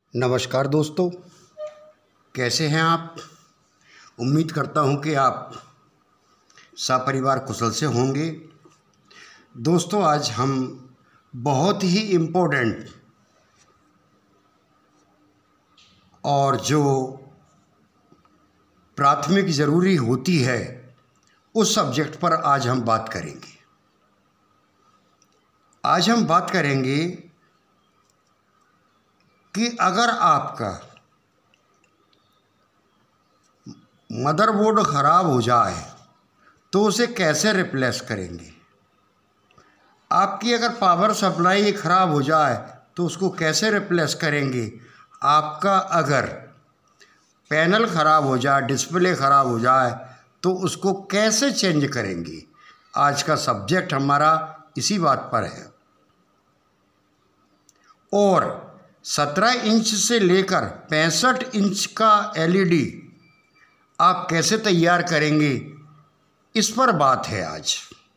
नमस्कार दोस्तों, कैसे हैं आप। उम्मीद करता हूं कि आप सपरिवार कुशल से होंगे। दोस्तों, आज हम बहुत ही इम्पोर्टेंट और जो प्राथमिक ज़रूरी होती है उस सब्जेक्ट पर आज हम बात करेंगे। आज हम बात करेंगे कि अगर आपका मदरबोर्ड ख़राब हो जाए तो उसे कैसे रिप्लेस करेंगे। आपकी अगर पावर सप्लाई ख़राब हो जाए तो उसको कैसे रिप्लेस करेंगे। आपका अगर पैनल ख़राब हो जाए, डिस्प्ले ख़राब हो जाए तो उसको कैसे चेंज करेंगे। आज का सब्जेक्ट हमारा इसी बात पर है। और 17 इंच से लेकर 65 इंच का एलईडी आप कैसे तैयार करेंगे, इस पर बात है आज।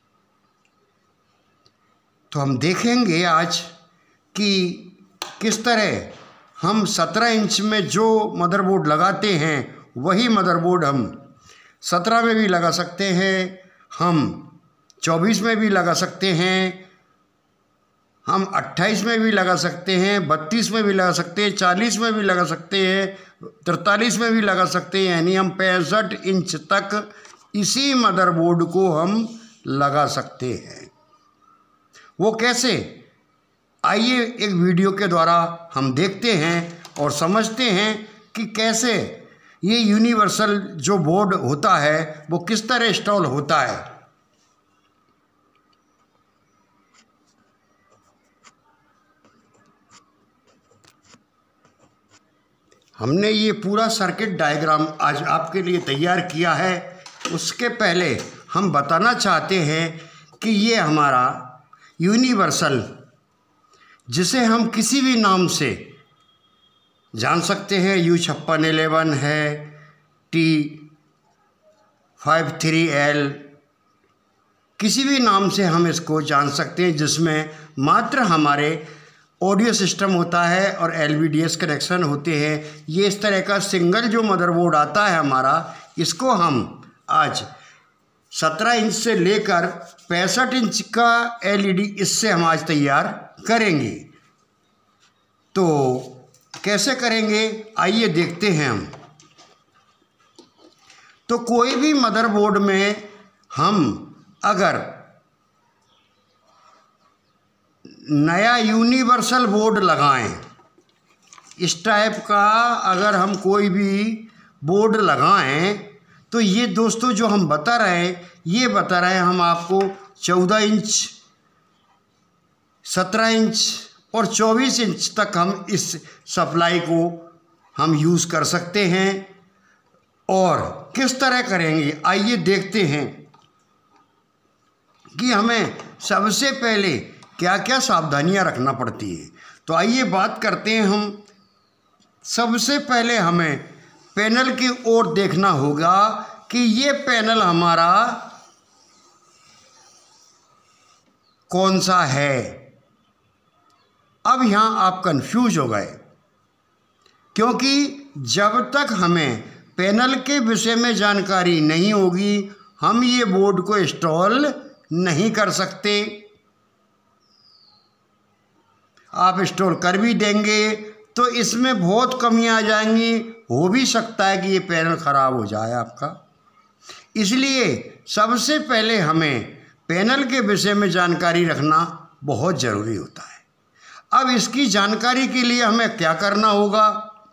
तो हम देखेंगे आज कि किस तरह हम 17 इंच में जो मदरबोर्ड लगाते हैं वही मदरबोर्ड हम 17 में भी लगा सकते हैं, हम 24 में भी लगा सकते हैं, हम 28 में भी लगा सकते हैं, 32 में भी लगा सकते हैं, 40 में भी लगा सकते हैं, 43 में भी लगा सकते हैं। यानी हम 65 इंच तक इसी मदरबोर्ड को हम लगा सकते हैं। वो कैसे, आइए एक वीडियो के द्वारा हम देखते हैं और समझते हैं कि कैसे ये यूनिवर्सल जो बोर्ड होता है वो किस तरह इंस्टॉल होता है। हमने ये पूरा सर्किट डायग्राम आज आपके लिए तैयार किया है। उसके पहले हम बताना चाहते हैं कि ये हमारा यूनिवर्सल, जिसे हम किसी भी नाम से जान सकते हैं, U5611 है, T53L, किसी भी नाम से हम इसको जान सकते हैं, जिसमें मात्र हमारे ऑडियो सिस्टम होता है और LVDS कनेक्शन होते हैं। ये इस तरह का सिंगल जो मदरबोर्ड आता है हमारा, इसको हम आज 17 इंच से लेकर 65 इंच का LED इससे हम आज तैयार करेंगे। तो कैसे करेंगे, आइए देखते हैं हम। तो कोई भी मदरबोर्ड में हम अगर नया यूनिवर्सल बोर्ड लगाएं, इस टाइप का अगर हम कोई भी बोर्ड लगाएं, तो ये दोस्तों जो हम बता रहे हैं, ये बता रहे हैं हम आपको 14 इंच, 17 इंच और 24 इंच तक हम इस सप्लाई को हम यूज़ कर सकते हैं। और किस तरह करेंगे, आइए देखते हैं कि हमें सबसे पहले क्या क्या सावधानियां रखना पड़ती है। तो आइए बात करते हैं हम। सबसे पहले हमें पैनल की ओर देखना होगा कि ये पैनल हमारा कौन सा है। अब यहाँ आप कंफ्यूज हो गए, क्योंकि जब तक हमें पैनल के विषय में जानकारी नहीं होगी हम ये बोर्ड को इंस्टॉल नहीं कर सकते। आप इंस्टॉल कर भी देंगे तो इसमें बहुत कमियां आ जाएंगी। हो भी सकता है कि ये पैनल ख़राब हो जाए आपका। इसलिए सबसे पहले हमें पैनल के विषय में जानकारी रखना बहुत ज़रूरी होता है। अब इसकी जानकारी के लिए हमें क्या करना होगा,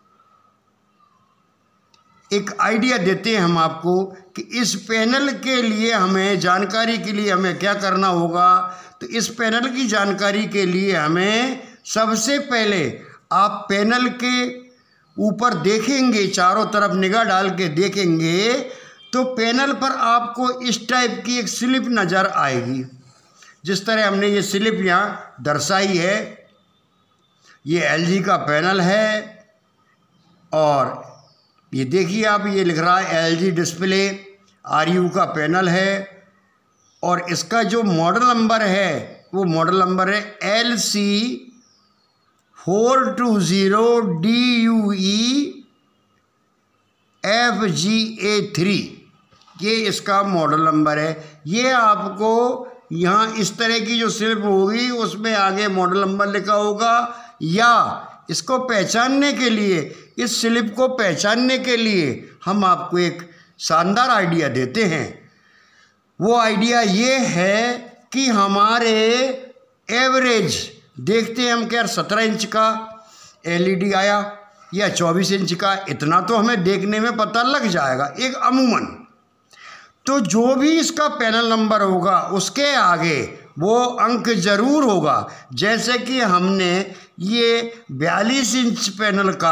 एक आइडिया देते हैं हम आपको कि इस पैनल के लिए हमें जानकारी के लिए हमें क्या करना होगा। तो इस पैनल की जानकारी के लिए हमें सबसे पहले आप पैनल के ऊपर देखेंगे, चारों तरफ निगाह डाल के देखेंगे तो पैनल पर आपको इस टाइप की एक स्लिप नज़र आएगी। जिस तरह हमने ये स्लिप यहाँ दर्शाई है, ये LG का पैनल है और ये देखिए आप, ये लिख रहा है LG डिस्प्ले RU का पैनल है और इसका जो मॉडल नंबर है वो मॉडल नंबर है LC 420DUE-FGA3, ये इसका मॉडल नंबर है। ये आपको यहाँ इस तरह की जो स्लिप होगी उसमें आगे मॉडल नंबर लिखा होगा, या इसको पहचानने के लिए, इस स्लिप को पहचानने के लिए हम आपको एक शानदार आइडिया देते हैं। वो आइडिया ये है कि हमारे एवरेज देखते हैं हम क्या 17 इंच का LED आया या 24 इंच का, इतना तो हमें देखने में पता लग जाएगा एक अमूमन। तो जो भी इसका पैनल नंबर होगा उसके आगे वो अंक जरूर होगा। जैसे कि हमने ये 42 इंच पैनल का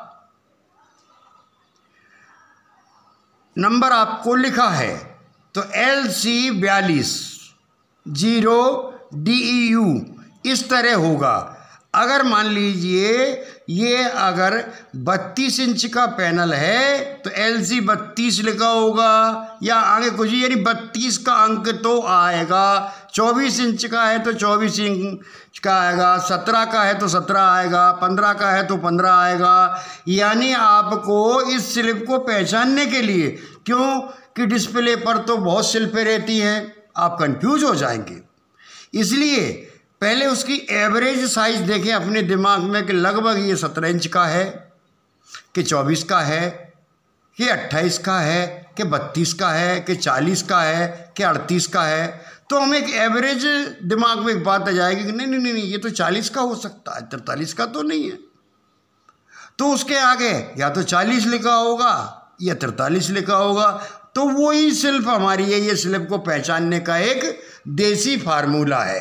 नंबर आपको लिखा है, तो LC42 0DEU इस तरह होगा। अगर मान लीजिए ये अगर 32 इंच का पैनल है तो LC32 लिखा होगा, या आगे कुछ, यानी 32 का अंक तो आएगा। 24 इंच का है तो 24 इंच का आएगा, 17 का है तो 17 आएगा, 15 का है तो 15 आएगा। यानी आपको इस स्लिप को पहचानने के लिए, क्यों कि डिस्प्ले पर तो बहुत स्लिपें रहती हैं, आप कंफ्यूज हो जाएंगे, इसलिए पहले उसकी एवरेज साइज देखें अपने दिमाग में कि लगभग ये 17 इंच का है कि 24 का है कि 28 का है कि 32 का है कि 40 का है कि 38 का है। तो हमें एक एवरेज दिमाग में एक बात आ जाएगी कि नहीं नहीं नहीं, ये तो 40 का हो सकता है, 43 का तो नहीं है। तो उसके आगे या तो 40 लिखा होगा या 43 लिखा होगा। तो वही स्लिप हमारी है, ये स्लिप को पहचानने का एक देसी फार्मूला है।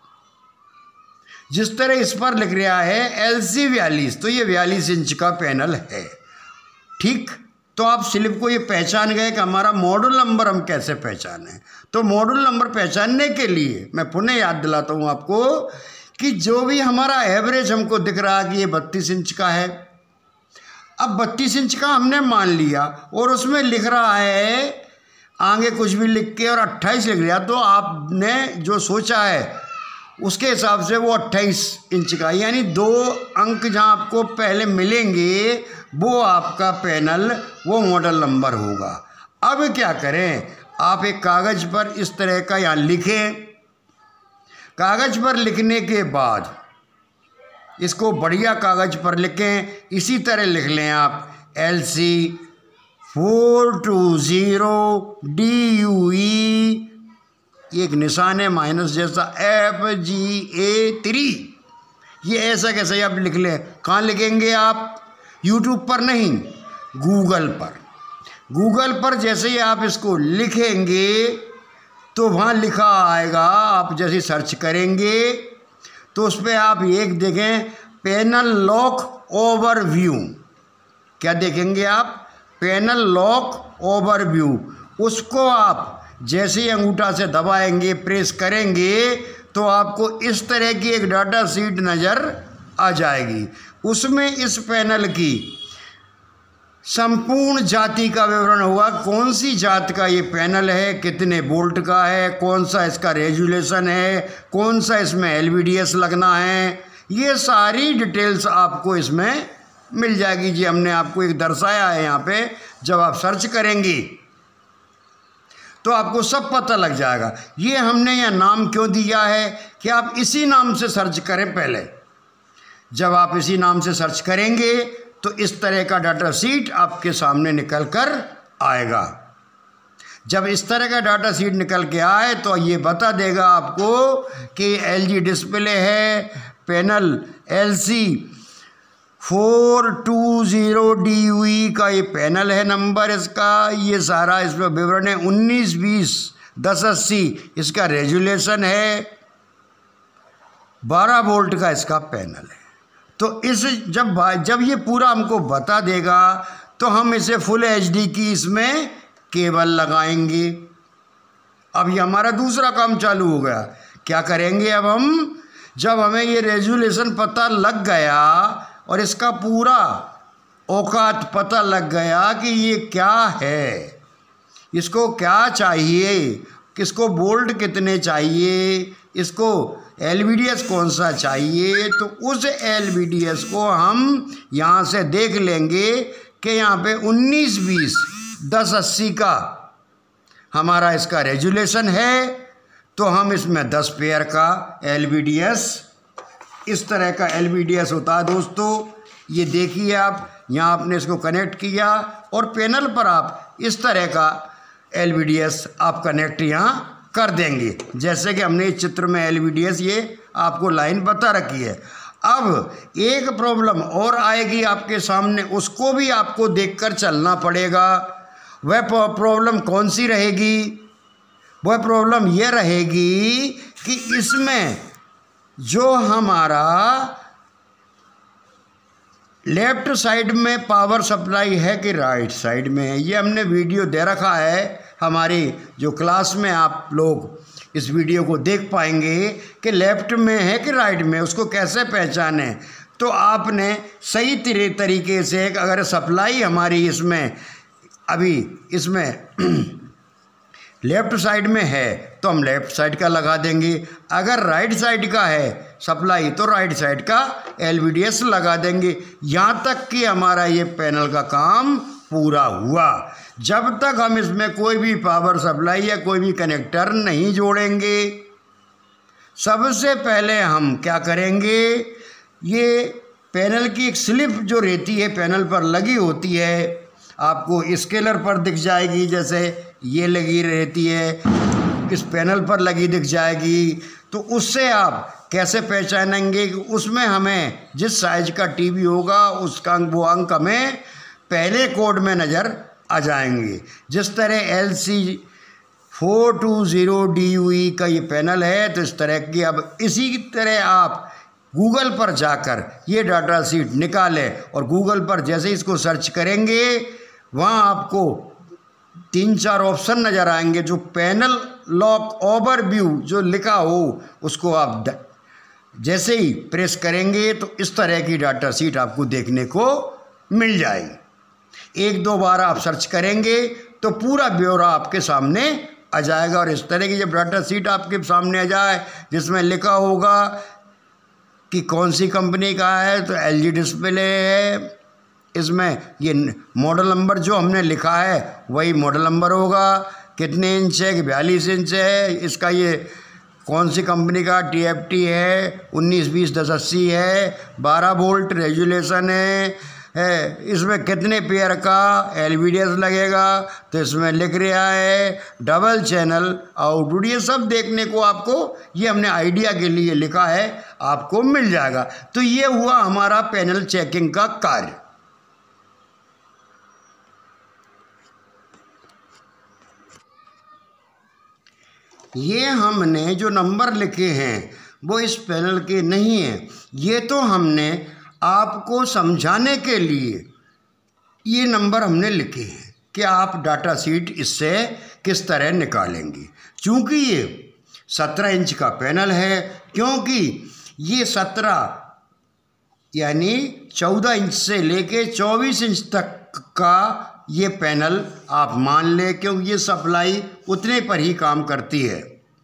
जिस तरह इस पर लिख रहा है LC42, तो ये 42 इंच का पैनल है, ठीक। तो आप स्लिप को ये पहचान गए कि हमारा मॉडल नंबर हम कैसे पहचानें। तो मॉडल नंबर पहचानने के लिए मैं पुनः याद दिलाता हूँ आपको कि जो भी हमारा एवरेज हमको दिख रहा है कि ये 32 इंच का है, अब 32 इंच का हमने मान लिया और उसमें लिख रहा है आगे कुछ भी लिख के और 28 लिख लिया, तो आपने जो सोचा है उसके हिसाब से वो 28 इंच का, यानी 2 अंक जहाँ आपको पहले मिलेंगे वो आपका पैनल, वो मॉडल नंबर होगा। अब क्या करें, आप एक कागज़ पर इस तरह का यहाँ लिखें। कागज़ पर लिखने के बाद इसको बढ़िया कागज़ पर लिखें, इसी तरह लिख लें आप LC420DUE, एक निशान है माइनस जैसा, FGA3। ये ऐसा कैसे आप लिख लें। कहाँ लिखेंगे आप, यूट्यूब पर नहीं, गूगल पर। गूगल पर जैसे ही आप इसको लिखेंगे तो वहाँ लिखा आएगा, आप जैसे सर्च करेंगे तो उस पर आप एक देखें पैनल लॉक ओवरव्यू। क्या देखेंगे आप, पैनल लॉक ओवरव्यू। उसको आप जैसे ही अंगूठा से दबाएंगे, प्रेस करेंगे, तो आपको इस तरह की एक डाटा शीट नज़र आ जाएगी। उसमें इस पैनल की संपूर्ण जाति का विवरण होगा, कौन सी जात का ये पैनल है, कितने वोल्ट का है, कौन सा इसका रेजुलेशन है, कौन सा इसमें LVDS लगना है, ये सारी डिटेल्स आपको इसमें मिल जाएगी। जी हमने आपको एक दर्शाया है यहाँ पे, जब आप सर्च करेंगे तो आपको सब पता लग जाएगा। ये हमने यह नाम क्यों दिया है कि आप इसी नाम से सर्च करें। पहले जब आप इसी नाम से सर्च करेंगे तो इस तरह का डाटा शीट आपके सामने निकल कर आएगा। जब इस तरह का डाटा शीट निकल के आए तो ये बता देगा आपको कि LG डिस्प्ले है, पैनल LC420DUE का ये पैनल है, नंबर इसका, ये सारा इसमें विवरण है, 1920-1080 इसका रेजुलेशन है, 12 वोल्ट का इसका पैनल है। तो इस जब ये पूरा हमको बता देगा तो हम इसे फुल HD की इसमें केबल लगाएंगे। अब ये हमारा दूसरा काम चालू हो गया। क्या करेंगे अब हम, जब हमें ये रेजुलेशन पता लग गया और इसका पूरा औकात पता लग गया कि ये क्या है, इसको क्या चाहिए, किसको वोल्ट कितने चाहिए, इसको LVDS कौन सा चाहिए, तो उस LVDS को हम यहाँ से देख लेंगे कि यहाँ पे 1920 1080 का हमारा इसका रेजुलेशन है। तो हम इसमें 10 पेयर का LVDS, इस तरह का LVDS होता है दोस्तों। ये देखिए आप, यहाँ आपने इसको कनेक्ट किया और पैनल पर आप इस तरह का LVDS आप कनेक्ट यहाँ कर देंगे, जैसे कि हमने इस चित्र में LVDS ये आपको लाइन बता रखी है। अब एक प्रॉब्लम और आएगी आपके सामने, उसको भी आपको देखकर चलना पड़ेगा। वह प्रॉब्लम कौन सी रहेगी? वह प्रॉब्लम ये रहेगी कि इसमें जो हमारा लेफ्ट साइड में पावर सप्लाई है कि राइट साइड में है, ये हमने वीडियो दे रखा है हमारी जो क्लास में। आप लोग इस वीडियो को देख पाएंगे कि लेफ्ट में है कि राइट में, उसको कैसे पहचाने। तो आपने सही तरीके से, अगर सप्लाई हमारी इसमें अभी इसमें लेफ़्ट साइड में है तो हम लेफ़्ट साइड का लगा देंगे, अगर राइट साइड का है सप्लाई तो राइट साइड का LVDS लगा देंगे। यहाँ तक कि हमारा ये पैनल का काम पूरा हुआ। जब तक हम इसमें कोई भी पावर सप्लाई या कोई भी कनेक्टर नहीं जोड़ेंगे, सबसे पहले हम क्या करेंगे, ये पैनल की एक स्लिप जो रहती है पैनल पर लगी होती है, आपको स्केलर पर दिख जाएगी, जैसे ये लगी रहती है, इस पैनल पर लगी दिख जाएगी। तो उससे आप कैसे पहचानेंगे कि उसमें हमें जिस साइज का टीवी होगा उसका वो अंक हमें पहले कोड में नज़र आ जाएंगे। जिस तरह LC420DUE का ये पैनल है, तो इस तरह की, अब इसी तरह आप गूगल पर जाकर ये डाटा शीट निकालें और गूगल पर जैसे इसको सर्च करेंगे वहाँ आपको 3-4 ऑप्शन नज़र आएंगे। जो पैनल लॉक ओवरव्यू जो लिखा हो उसको आप जैसे ही प्रेस करेंगे तो इस तरह की डाटा शीट आपको देखने को मिल जाएगी। 1-2 बार आप सर्च करेंगे तो पूरा ब्यौरा आपके सामने आ जाएगा। और इस तरह की जब डाटा शीट आपके सामने आ जाए जिसमें लिखा होगा कि कौन सी कंपनी का है, तो LG डिस्प्ले है, इसमें ये मॉडल नंबर जो हमने लिखा है वही मॉडल नंबर होगा, कितने इंच है कि 42 इंच है, इसका ये कौन सी कंपनी का TFT है, 1920 1080 है, 12 वोल्ट रेजुलेशन है, इसमें कितने पेयर का LVDS लगेगा, तो इसमें लिख रहा है डबल चैनल आउटपुट। ये सब देखने को आपको, ये हमने आइडिया के लिए लिखा है, आपको मिल जाएगा। तो ये हुआ हमारा पैनल चेकिंग का कार्य। ये हमने जो नंबर लिखे हैं वो इस पैनल के नहीं हैं, ये तो हमने आपको समझाने के लिए ये नंबर हमने लिखे हैं कि आप डाटा शीट इससे किस तरह निकालेंगे। चूँकि ये 17 इंच का पैनल है, क्योंकि ये 17 यानी 14 इंच से लेके 24 इंच तक का ये पैनल आप मान लें, क्योंकि ये सप्लाई उतने पर ही काम करती है।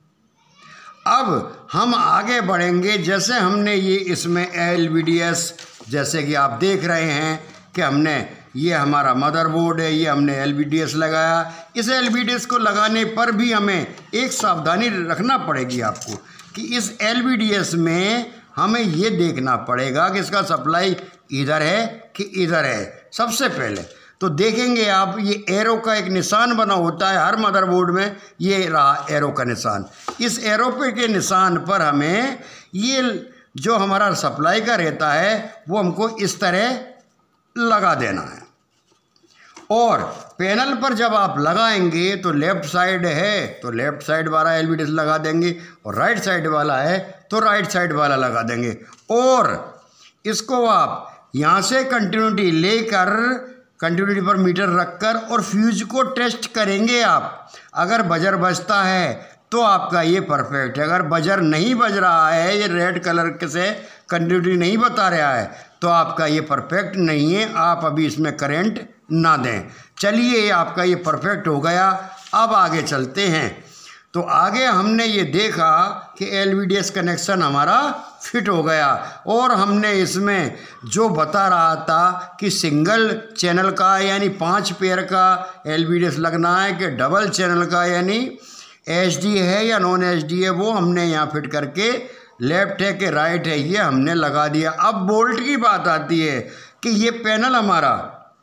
अब हम आगे बढ़ेंगे, जैसे हमने ये इसमें LVDS, जैसे कि आप देख रहे हैं कि हमने ये हमारा मदरबोर्ड है, ये हमने LVDS लगाया। इस LVDS को लगाने पर भी हमें एक सावधानी रखना पड़ेगी आपको कि इस LVDS में हमें ये देखना पड़ेगा कि इसका सप्लाई इधर है कि इधर है। सबसे पहले तो देखेंगे आप, ये एरो का एक निशान बना होता है हर मदरबोर्ड में, ये रहा एरो का निशान। इस एरो पे के निशान पर हमें ये जो हमारा सप्लाई का रहता है वो हमको इस तरह लगा देना है। और पैनल पर जब आप लगाएंगे तो लेफ़्ट साइड है तो लेफ़्ट साइड वाला LVDS लगा देंगे, और राइट साइड वाला है तो राइट साइड वाला लगा देंगे। और इसको आप यहाँ से कंटिन्यूटी लेकर, कंटिन्यूटी पर मीटर रखकर और फ्यूज को टेस्ट करेंगे आप। अगर बजर बजता है तो आपका ये परफेक्ट है, अगर बजर नहीं बज रहा है, ये रेड कलर से कंटिन्यूटी नहीं बता रहा है, तो आपका ये परफेक्ट नहीं है, आप अभी इसमें करंट ना दें। चलिए, आपका ये परफेक्ट हो गया। अब आगे चलते हैं। तो आगे हमने ये देखा कि LVDS कनेक्शन हमारा फिट हो गया और हमने इसमें जो बता रहा था कि सिंगल चैनल का यानी 5 पेयर का LVDS लगना है कि डबल चैनल का यानी HD है या नॉन HD है, वो हमने यहाँ फिट करके लेफ्ट है कि राइट है ये हमने लगा दिया। अब बोल्ट की बात आती है कि ये पैनल हमारा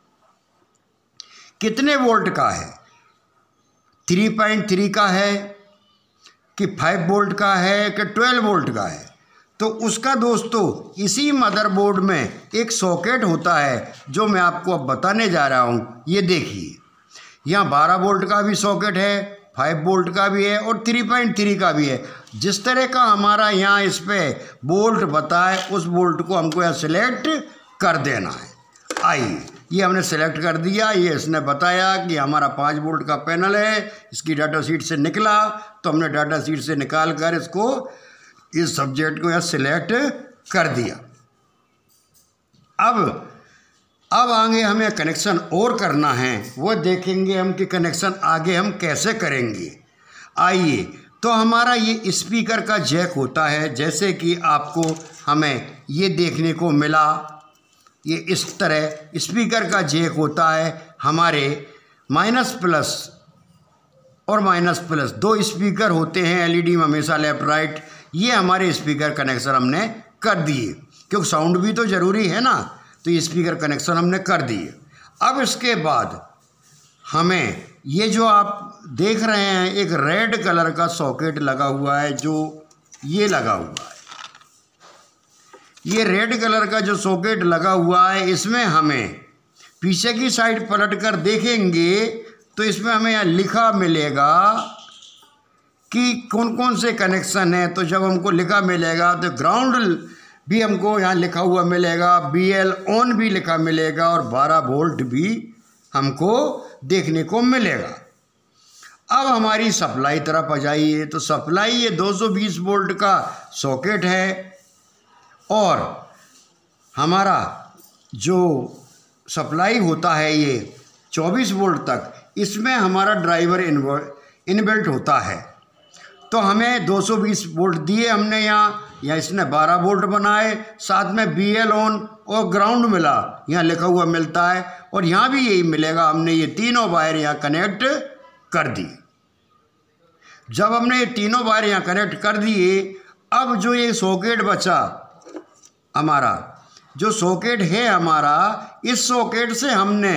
कितने वोल्ट का है, 3.3 का है कि 5 वोल्ट का है कि 12 वोल्ट का है। तो उसका दोस्तों इसी मदरबोर्ड में एक सॉकेट होता है जो मैं आपको अब बताने जा रहा हूँ। ये देखिए, यहाँ 12 वोल्ट का भी सॉकेट है, 5 वोल्ट का भी है और 3.3 का भी है। जिस तरह का हमारा यहाँ इस पर बोल्ट बताए उस बोल्ट को हमको यहाँ सिलेक्ट कर देना है। आइए, ये हमने सेलेक्ट कर दिया। ये इसने बताया कि हमारा 5 वोल्ट का पैनल है, इसकी डाटा शीट से निकला, तो हमने डाटा शीट से निकाल कर इसको इस सब्जेक्ट को यहाँ सिलेक्ट कर दिया। अब आगे हमें कनेक्शन और करना है, वो देखेंगे हम कि कनेक्शन आगे हम कैसे करेंगे। आइए, तो हमारा ये स्पीकर का जैक होता है, जैसे कि आपको हमें ये देखने को मिला, ये इस तरह स्पीकर का जैक होता है। हमारे माइनस प्लस और माइनस प्लस 2 स्पीकर होते हैं LED में हमेशा लेफ्ट राइट। ये हमारे स्पीकर कनेक्शन हमने कर दिए, क्योंकि साउंड भी तो ज़रूरी है ना, तो ये स्पीकर कनेक्शन हमने कर दिए। अब इसके बाद हमें ये जो आप देख रहे हैं एक रेड कलर का सॉकेट लगा हुआ है, जो ये लगा हुआ है, ये रेड कलर का जो सॉकेट लगा हुआ है, इसमें हमें पीछे की साइड पलट कर देखेंगे तो इसमें हमें यहाँ लिखा मिलेगा कि कौन कौन से कनेक्शन है। तो जब हमको लिखा मिलेगा तो ग्राउंड भी हमको यहाँ लिखा हुआ मिलेगा, BL ऑन भी लिखा मिलेगा और 12 वोल्ट भी हमको देखने को मिलेगा। अब हमारी सप्लाई तरफ आ जाइए, तो सप्लाई ये 220 वोल्ट का सॉकेट है और हमारा जो सप्लाई होता है ये 24 वोल्ट तक, इसमें हमारा ड्राइवर इनबिल्ट होता है। तो हमें 220 वोल्ट दिए हमने यहाँ इसने 12 वोल्ट बनाए, साथ में BL ऑन और ग्राउंड मिला, यहाँ लिखा हुआ मिलता है और यहाँ भी यही मिलेगा। हमने ये तीनों वायर यहाँ कनेक्ट कर दिए। जब हमने ये तीनों वायर यहाँ कनेक्ट कर दिए, अब जो ये सॉकेट बचा हमारा, जो सॉकेट है हमारा, इस सॉकेट से हमने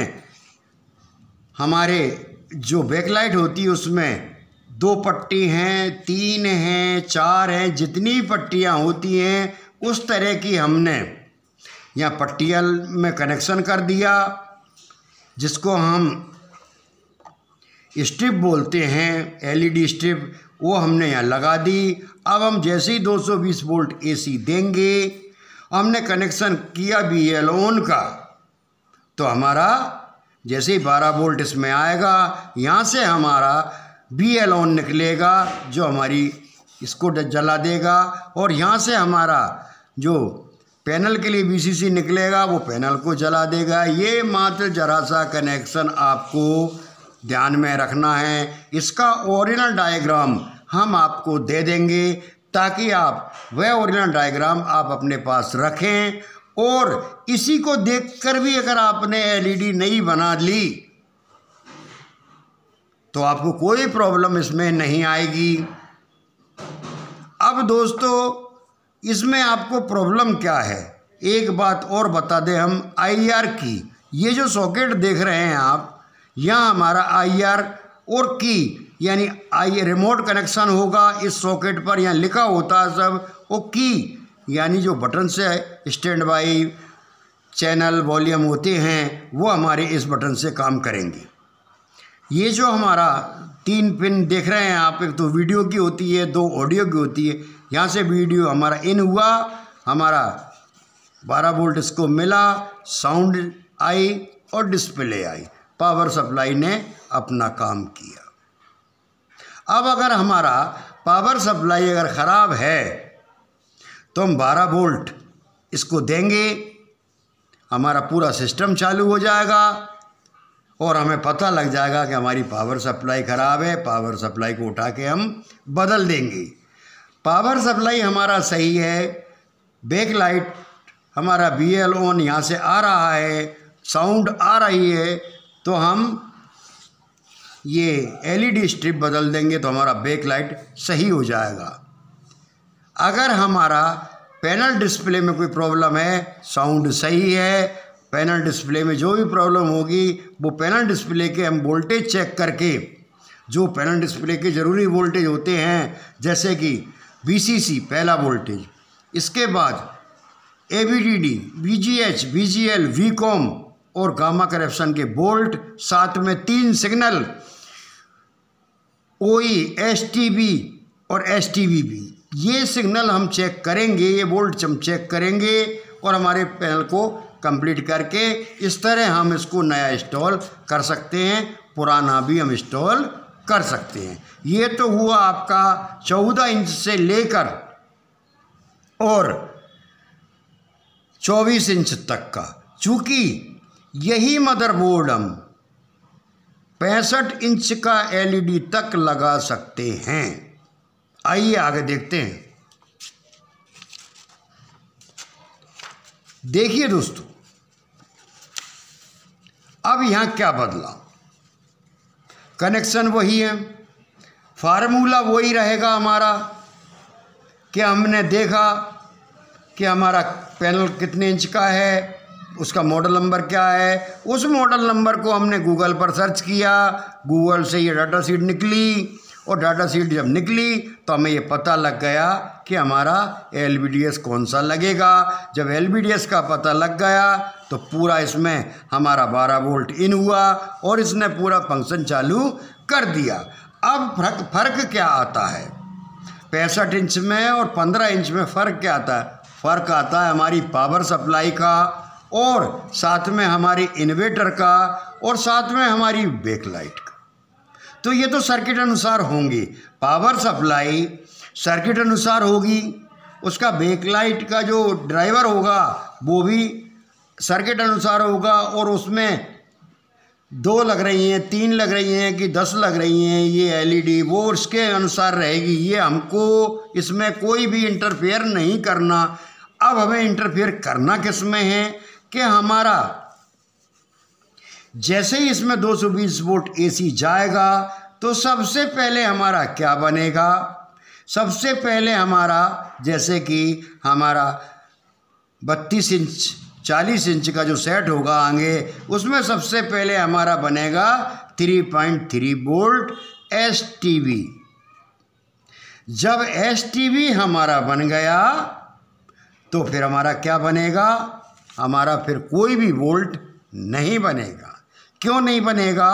हमारे जो बैकलाइट होती है उसमें 2 पट्टी हैं, 3 हैं, 4 हैं, जितनी पट्टियाँ होती हैं उस तरह की हमने यहाँ पट्टियाँ में कनेक्शन कर दिया, जिसको हम स्ट्रिप बोलते हैं, LED स्ट्रिप, वो हमने यहाँ लगा दी। अब हम जैसे ही 220 वोल्ट AC देंगे, हमने कनेक्शन किया BL ऑन का, तो हमारा जैसे ही 12 वोल्ट इसमें आएगा, यहाँ से हमारा BL ऑन निकलेगा जो हमारी इसको जला देगा और यहाँ से हमारा जो पैनल के लिए VCC निकलेगा वो पैनल को जला देगा। ये मात्र जरा सा कनेक्शन आपको ध्यान में रखना है। इसका ओरिजिनल डायग्राम हम आपको दे देंगे ताकि आप वह ओरिजिनल डायग्राम आप अपने पास रखें और इसी को देखकर भी अगर आपने LED नहीं बना ली तो आपको कोई प्रॉब्लम इसमें नहीं आएगी। अब दोस्तों, इसमें आपको प्रॉब्लम क्या है, एक बात और बता दें हम IR की। ये जो सॉकेट देख रहे हैं आप, यहाँ हमारा IR और की यानी रिमोट कनेक्शन होगा इस सॉकेट पर, यहाँ लिखा होता है सब। और की यानी जो बटन से स्टैंड बाई चैनल वॉल्यूम होते हैं वो हमारे इस बटन से काम करेंगे। ये जो हमारा 3 पिन देख रहे हैं आप, एक तो वीडियो की होती है, 2 ऑडियो की होती है। यहाँ से वीडियो हमारा इन हुआ, हमारा 12 वोल्ट इसको मिला, साउंड आई और डिस्प्ले आई, पावर सप्लाई ने अपना काम किया। अब अगर हमारा पावर सप्लाई अगर ख़राब है तो हम 12 वोल्ट इसको देंगे, हमारा पूरा सिस्टम चालू हो जाएगा और हमें पता लग जाएगा कि हमारी पावर सप्लाई ख़राब है। पावर सप्लाई को उठा के हम बदल देंगे। पावर सप्लाई हमारा सही है, बैक लाइट हमारा BL ऑन यहाँ से आ रहा है, साउंड आ रही है, तो हम ये LED स्ट्रिप बदल देंगे तो हमारा बैक लाइट सही हो जाएगा। अगर हमारा पैनल डिस्प्ले में कोई प्रॉब्लम है, साउंड सही है, पैनल डिस्प्ले में जो भी प्रॉब्लम होगी वो पैनल डिस्प्ले के हम वोल्टेज चेक करके, जो पैनल डिस्प्ले के ज़रूरी वोल्टेज होते हैं जैसे कि VCC पहला वोल्टेज, इसके बाद AVDD, VGH, VGL, VCOM और गामा करप्शन के बोल्ट, साथ में 3 सिग्नल OE, STB और STBB, ये सिग्नल हम चेक करेंगे, ये वोल्ट हम चेक करेंगे और हमारे पैनल को कंप्लीट करके इस तरह हम इसको नया इंस्टॉल कर सकते हैं, पुराना भी हम इंस्टॉल कर सकते हैं। ये तो हुआ आपका 14 इंच से लेकर और 24 इंच तक का। चूँकि यही मदरबोर्ड हम 65 इंच का LED तक लगा सकते हैं। आइए आगे देखते हैं। देखिए दोस्तों, अब यहाँ क्या बदला, कनेक्शन वही है, फार्मूला वही रहेगा हमारा कि हमने देखा कि हमारा पैनल कितने इंच का है, उसका मॉडल नंबर क्या है, उस मॉडल नंबर को हमने गूगल पर सर्च किया, गूगल से ये डाटा शीट निकली और डाटा शीट जब निकली तो हमें ये पता लग गया कि हमारा LVDS कौन सा लगेगा। जब LVDS का पता लग गया तो पूरा इसमें हमारा 12 वोल्ट इन हुआ और इसने पूरा फंक्शन चालू कर दिया। अब फ़र्क क्या आता है 65 इंच में और 15 इंच में? फ़र्क क्या आता है? फ़र्क आता है हमारी पावर सप्लाई का और साथ में हमारी इन्वर्टर का और साथ में हमारी बैक लाइट का। तो ये तो सर्किट अनुसार होंगी, पावर सप्लाई सर्किट अनुसार होगी, उसका बैक लाइट का जो ड्राइवर होगा वो भी सर्किट अनुसार होगा और उसमें 2 लग रही हैं, 3 लग रही हैं कि 10 लग रही हैं ये LED, वो उसके अनुसार रहेगी। ये हमको इसमें कोई भी इंटरफेयर नहीं करना। अब हमें इंटरफेयर करना किस में है कि हमारा जैसे ही इसमें 220 वोल्ट AC जाएगा तो सबसे पहले हमारा क्या बनेगा, सबसे पहले हमारा जैसे कि हमारा 32 इंच 40 इंच का जो सेट होगा आगे, उसमें सबसे पहले हमारा बनेगा 3.3 वोल्ट STB। जब STB हमारा बन गया तो फिर हमारा क्या बनेगा, हमारा फिर कोई भी वोल्ट नहीं बनेगा। क्यों नहीं बनेगा?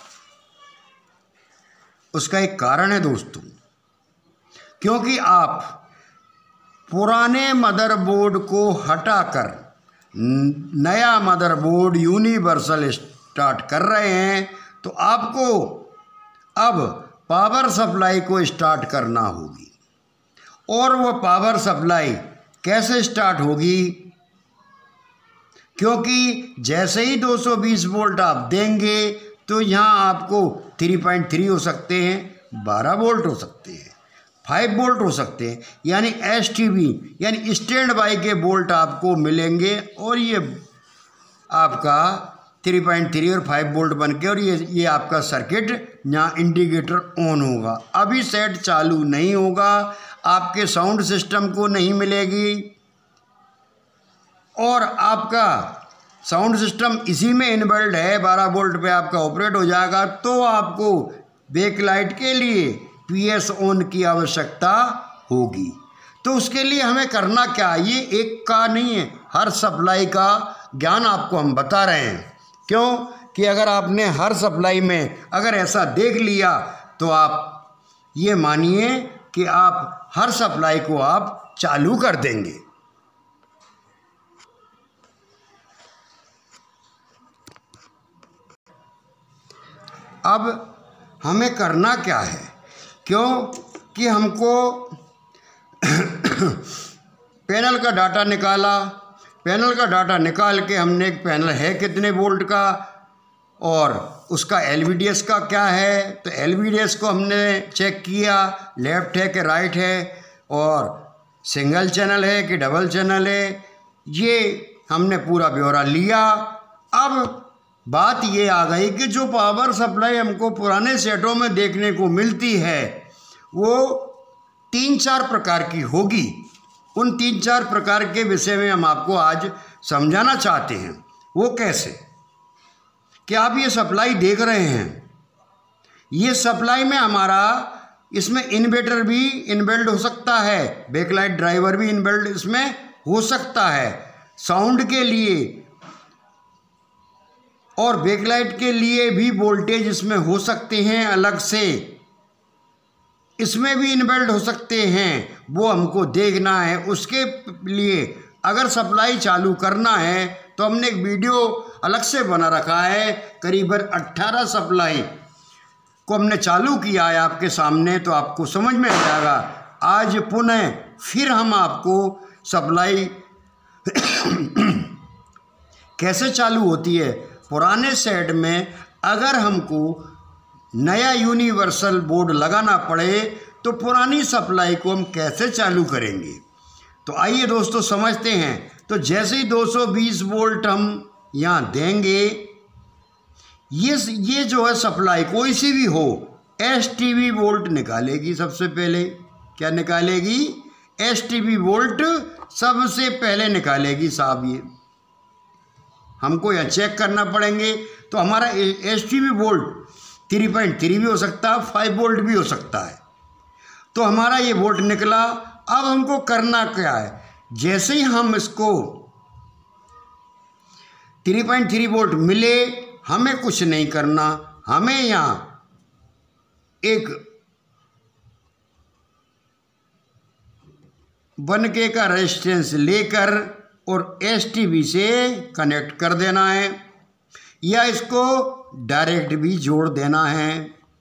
उसका एक कारण है दोस्तों, क्योंकि आप पुराने मदरबोर्ड को हटाकर नया मदरबोर्ड यूनिवर्सल स्टार्ट कर रहे हैं, तो आपको अब पावर सप्लाई को स्टार्ट करना होगी। और वो पावर सप्लाई कैसे स्टार्ट होगी? क्योंकि जैसे ही 220 वोल्ट आप देंगे तो यहाँ आपको 3.3 हो सकते हैं, 12 वोल्ट हो सकते हैं, 5 वोल्ट हो सकते हैं, यानी STB यानी स्टैंड बाई के वोल्ट आपको मिलेंगे और ये आपका 3.3 और 5 वोल्ट बन के और ये आपका सर्किट यहाँ इंडिकेटर ऑन होगा। अभी सेट चालू नहीं होगा, आपके साउंड सिस्टम को नहीं मिलेगी और आपका साउंड सिस्टम इसी में इनबिल्ट है, 12 वोल्ट पे आपका ऑपरेट हो जाएगा। तो आपको बैक लाइट के लिए PS ऑन की आवश्यकता होगी। तो उसके लिए हमें करना क्या, ये एक का नहीं है, हर सप्लाई का ज्ञान आपको हम बता रहे हैं। क्यों कि अगर आपने हर सप्लाई में अगर ऐसा देख लिया तो आप ये मानिए कि आप हर सप्लाई को आप चालू कर देंगे। अब हमें करना क्या है, क्यों कि हमको पैनल का डाटा निकाला, पैनल का डाटा निकाल के हमने एक पैनल है कितने वोल्ट का और उसका LVDS का क्या है, तो LVDS को हमने चेक किया, लेफ़्ट है कि राइट है, और सिंगल चैनल है कि डबल चैनल है, ये हमने पूरा ब्यौरा लिया। अब बात ये आ गई कि जो पावर सप्लाई हमको पुराने सेटों में देखने को मिलती है वो 3-4 प्रकार की होगी। उन 3-4 प्रकार के विषय में हम आपको आज समझाना चाहते हैं। वो कैसे कि आप ये सप्लाई देख रहे हैं, ये सप्लाई में हमारा इसमें इन्वर्टर भी इनबिल्ड हो सकता है, बैकलाइट ड्राइवर भी इनबिल्ड इसमें हो सकता है, साउंड के लिए और बैकलाइट के लिए भी वोल्टेज इसमें हो सकते हैं, अलग से इसमें भी इनबिल्ड हो सकते हैं, वो हमको देखना है। उसके लिए अगर सप्लाई चालू करना है तो हमने एक वीडियो अलग से बना रखा है, करीबन 18 सप्लाई को हमने चालू किया है आपके सामने, तो आपको समझ में आ जाएगा। आज पुनः फिर हम आपको सप्लाई कैसे चालू होती है। पुराने सेट में अगर हमको नया यूनिवर्सल बोर्ड लगाना पड़े तो पुरानी सप्लाई को हम कैसे चालू करेंगे, तो आइए दोस्तों समझते हैं। तो जैसे ही 220 वोल्ट हम यहाँ देंगे, ये जो है सप्लाई कोई सी भी हो, STB वोल्ट निकालेगी। सबसे पहले क्या निकालेगी, STB वोल्ट सबसे पहले निकालेगी साहब। ये हमको यहाँ चेक करना पड़ेंगे। तो हमारा STB वोल्ट 3.3 भी हो सकता है, 5 वोल्ट भी हो सकता है। तो हमारा ये वोल्ट निकला। अब हमको करना क्या है, जैसे ही हम इसको 3.3 वोल्ट मिले, हमें कुछ नहीं करना, हमें यहाँ एक 1K का रेजिस्टेंस लेकर और STB से कनेक्ट कर देना है, या इसको डायरेक्ट भी जोड़ देना है।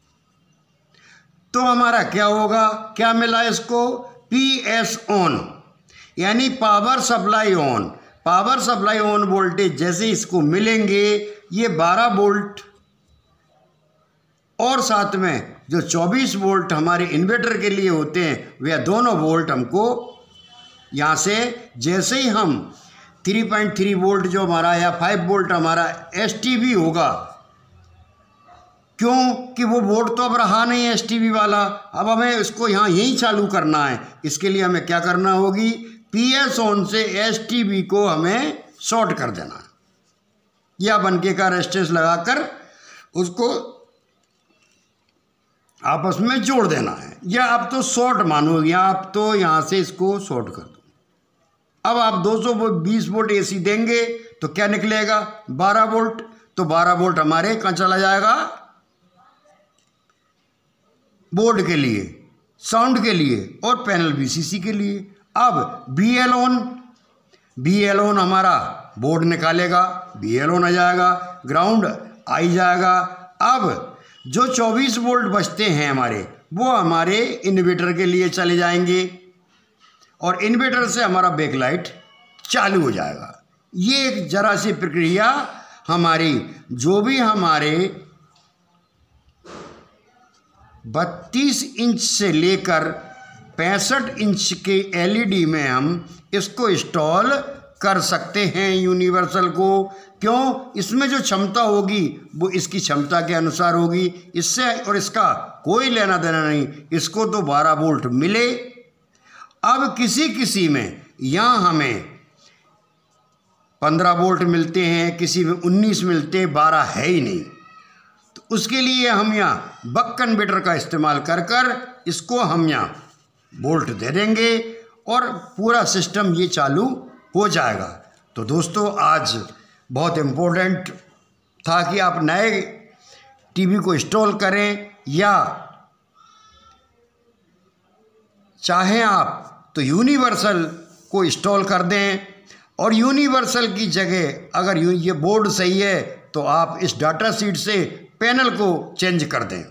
तो हमारा क्या होगा, क्या मिला इसको, PS ऑन, यानी power supply on. Power supply on voltage जैसे इसको मिलेंगे, ये 12 वोल्ट और साथ में जो 24 वोल्ट हमारे इन्वर्टर के लिए होते हैं, वह दोनों वोल्ट हमको यहाँ से, जैसे ही हम 3.3 वोल्ट जो हमारा या 5 वोल्ट हमारा STB होगा, क्यों कि वो वोल्ट तो अब रहा नहीं है STB वाला, अब हमें इसको यहाँ यहीं चालू करना है। इसके लिए हमें क्या करना होगी, PS ऑन से STB को हमें शॉर्ट कर देना है, या 1K का रेजिस्टेंस लगाकर उसको आपस में जोड़ देना है, या आप तो शॉर्ट मानो, या आप तो यहाँ से इसको शॉर्ट कर दो। अब आप 220 वोल्ट AC देंगे तो क्या निकलेगा, 12 वोल्ट। तो 12 वोल्ट हमारे कहाँ चला जाएगा, बोर्ड के लिए, साउंड के लिए और पैनल VCC के लिए। अब BL ऑन हमारा बोर्ड निकालेगा, BL ऑन आ जाएगा, ग्राउंड आ ही जाएगा। अब जो 24 वोल्ट बचते हैं हमारे, वो हमारे इन्वर्टर के लिए चले जाएंगे और इन्वर्टर से हमारा बैकलाइट चालू हो जाएगा। ये एक जरा सी प्रक्रिया हमारी, जो भी हमारे 32 इंच से लेकर 65 इंच के LED में हम इसको इंस्टॉल कर सकते हैं यूनिवर्सल को। क्यों, इसमें जो क्षमता होगी वो इसकी क्षमता के अनुसार होगी, इससे और इसका कोई लेना देना नहीं। इसको तो 12 वोल्ट मिले। अब किसी में यहाँ हमें 15 वोल्ट मिलते हैं, किसी में 19 मिलते हैं, 12 है ही नहीं। तो उसके लिए हम यहाँ बक कन्वर्टर का इस्तेमाल कर इसको हम यहाँ वोल्ट दे देंगे और पूरा सिस्टम ये चालू हो जाएगा। तो दोस्तों आज बहुत इम्पोर्टेंट था कि आप नए टीवी को इंस्टॉल करें, या चाहें आप तो यूनिवर्सल को इंस्टॉल कर दें, और यूनिवर्सल की जगह अगर ये बोर्ड सही है तो आप इस डाटा शीट से पैनल को चेंज कर दें,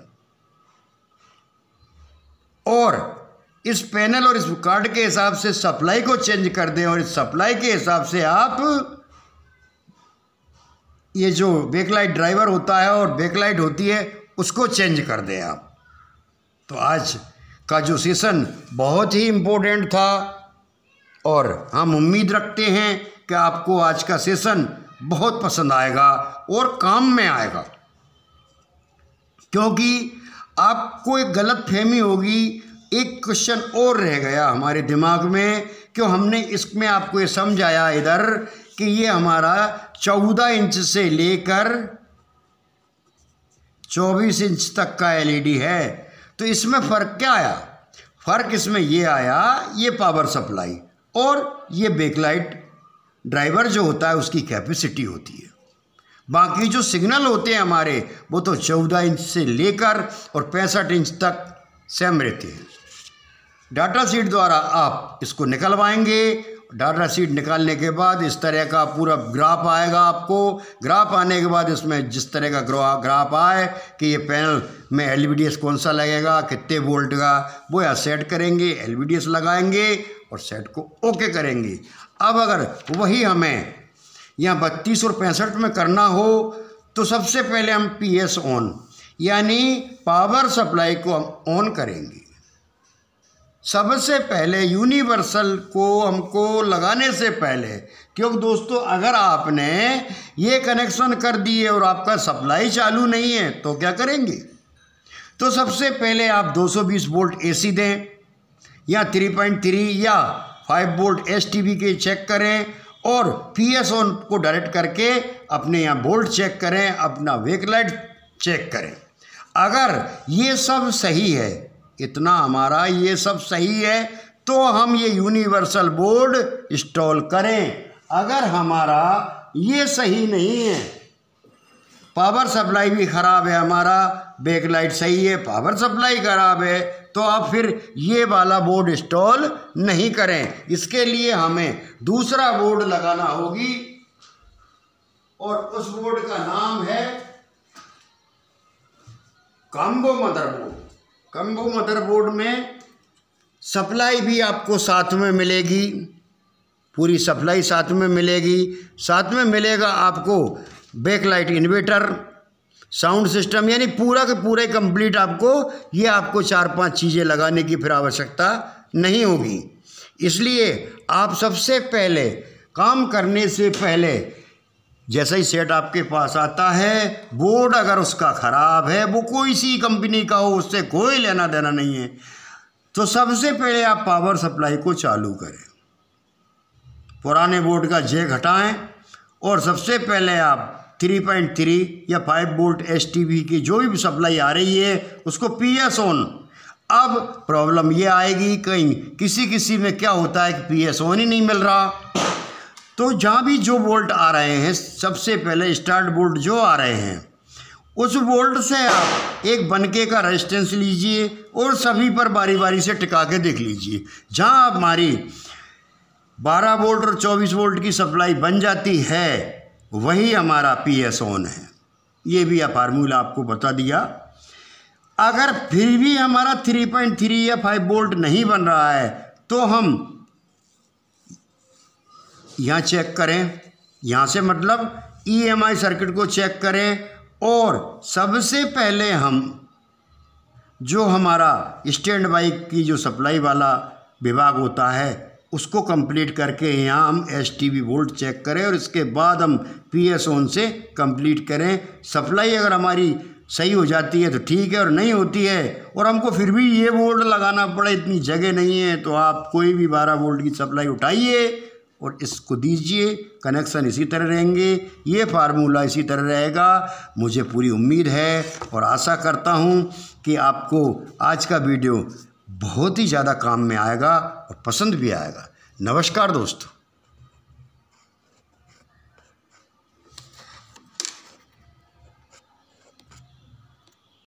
और इस पैनल और इस कार्ड के हिसाब से सप्लाई को चेंज कर दें, और इस सप्लाई के हिसाब से आप ये जो बैकलाइट ड्राइवर होता है और बैकलाइट होती है उसको चेंज कर दें आप। तो आज का जो सेशन बहुत ही इम्पोर्टेंट था और हम उम्मीद रखते हैं कि आपको आज का सेशन बहुत पसंद आएगा और काम में आएगा, क्योंकि आपको एक गलत फहमी होगी। एक क्वेश्चन और रह गया हमारे दिमाग में, क्यों हमने इसमें आपको ये समझाया इधर कि ये हमारा 14 इंच से लेकर 24 इंच तक का एलईडी है। तो इसमें फ़र्क क्या आया? फ़र्क इसमें ये आया, ये पावर सप्लाई और ये बैकलाइट ड्राइवर जो होता है उसकी कैपेसिटी होती है। बाकी जो सिग्नल होते हैं हमारे वो तो 14 इंच से लेकर और 65 इंच तक सेम रहते हैं। डाटा शीट द्वारा आप इसको निकलवाएंगे। डाटा शीट निकालने के बाद इस तरह का पूरा ग्राफ आएगा आपको। ग्राफ आने के बाद इसमें जिस तरह का ग्राफ आए कि ये पैनल में एलवीडीएस कौन सा लगेगा, कितने वोल्ट का, वो यहाँ सेट करेंगे, एलवीडीएस लगाएंगे और सेट को ओके करेंगे। अब अगर वही हमें यहाँ 32 और 65 में करना हो तो सबसे पहले हम PS ऑन यानी पावर सप्लाई को हम ऑन करेंगे। सबसे पहले यूनिवर्सल को हमको लगाने से पहले, क्योंकि दोस्तों अगर आपने ये कनेक्शन कर दिए और आपका सप्लाई चालू नहीं है तो क्या करेंगे? तो सबसे पहले आप 220 वोल्ट AC दें या 3.3 या 5 वोल्ट STB के चेक करें और PS ऑन को डायरेक्ट करके अपने यहाँ वोल्ट चेक करें, अपना बैकलाइट चेक करें। अगर ये सब सही है, इतना हमारा ये सब सही है, तो हम ये यूनिवर्सल बोर्ड इंस्टॉल करें। अगर हमारा ये सही नहीं है, पावर सप्लाई भी ख़राब है, हमारा बैकलाइट सही है, पावर सप्लाई ख़राब है, तो आप फिर ये वाला बोर्ड इंस्टॉल नहीं करें। इसके लिए हमें दूसरा बोर्ड लगाना होगी और उस बोर्ड का नाम है कॉम्बो मदरबोर्ड। कॉम्बो मदरबोर्ड में सप्लाई भी आपको साथ में मिलेगी, पूरी सप्लाई साथ में मिलेगी। साथ में मिलेगा आपको बैकलाइट इन्वर्टर, साउंड सिस्टम, यानी पूरा के पूरे कंप्लीट आपको ये आपको 4-5 चीज़ें लगाने की फिर आवश्यकता नहीं होगी। इसलिए आप सबसे पहले काम करने से पहले जैसा ही सेट आपके पास आता है, बोर्ड अगर उसका ख़राब है, वो कोई सी कंपनी का हो, उससे कोई लेना देना नहीं है, तो सबसे पहले आप पावर सप्लाई को चालू करें। पुराने बोर्ड का जैक हटाएं और सबसे पहले आप 3.3 या 5 वोल्ट STB की जो भी सप्लाई आ रही है उसको PS ऑन। अब प्रॉब्लम ये आएगी, कहीं किसी में क्या होता है कि PS ऑन ही नहीं मिल रहा। तो जहाँ भी जो वोल्ट आ रहे हैं, सबसे पहले स्टार्ट वोल्ट जो आ रहे हैं उस वोल्ट से आप एक बनके का रेजिस्टेंस लीजिए और सभी पर बारी बारी से टिका के देख लीजिए। जहाँ हमारी 12 वोल्ट और 24 वोल्ट की सप्लाई बन जाती है वही हमारा PS ऑन है। ये भी फार्मूला आपको बता दिया। अगर फिर भी हमारा 3.3 या 5 वोल्ट नहीं बन रहा है तो हम यहाँ चेक करें, यहाँ से मतलब EMI सर्किट को चेक करें और सबसे पहले हम जो हमारा स्टैंड बाई की जो सप्लाई वाला विभाग होता है उसको कंप्लीट करके यहाँ हम STB वोल्ट चेक करें और इसके बाद हम PS ऑन से कंप्लीट करें। सप्लाई अगर हमारी सही हो जाती है तो ठीक है, और नहीं होती है और हमको फिर भी ये वोल्ट लगाना पड़े, इतनी जगह नहीं है, तो आप कोई भी 12 वोल्ट की सप्लाई उठाइए और इसको दीजिए। कनेक्शन इसी तरह रहेंगे, ये फार्मूला इसी तरह रहेगा। मुझे पूरी उम्मीद है और आशा करता हूँ कि आपको आज का वीडियो बहुत ही ज़्यादा काम में आएगा और पसंद भी आएगा। नमस्कार दोस्तों।